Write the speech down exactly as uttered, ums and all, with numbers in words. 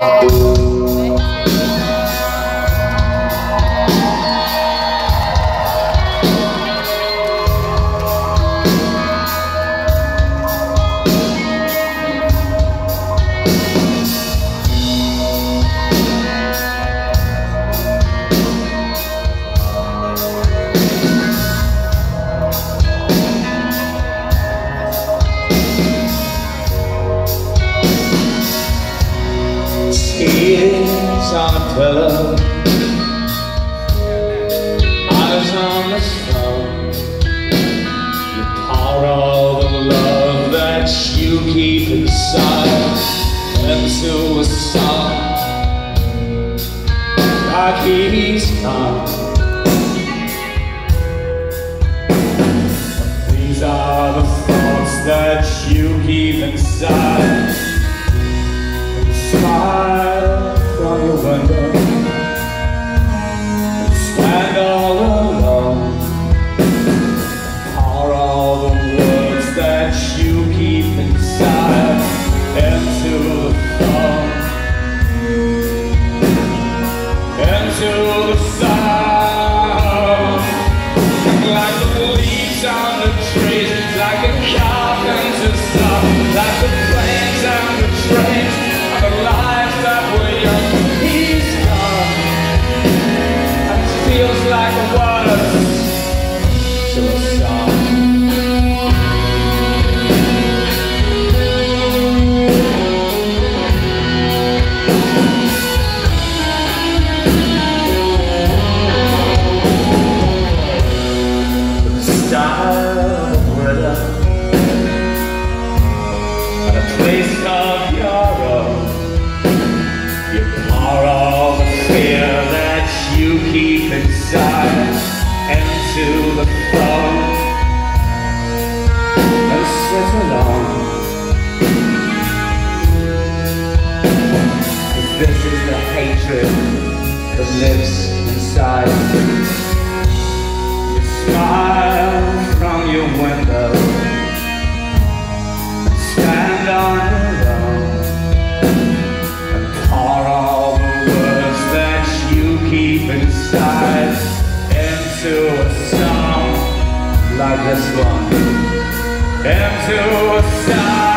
Tears on a pillow, eyes on the stone. You pour all the love that you keep inside into a song. Like he's gone. These are the thoughts that you keep inside. Smile from your window and stand all alone. Pour all the words that you keep inside into the phone, into the sound. Like the leaves on the trees, like a carpenter's saw, like the planes and the trains, the lives that were young. He's gone, and it feels like a word to a song. The style of rhythm and a place of your own. You pour all the fear that you keep inside into the phone and sit alone. 'Cause this is the hatred that lives inside. You smile from your window and stand on your own. Keep inside into a song like this one, into a song.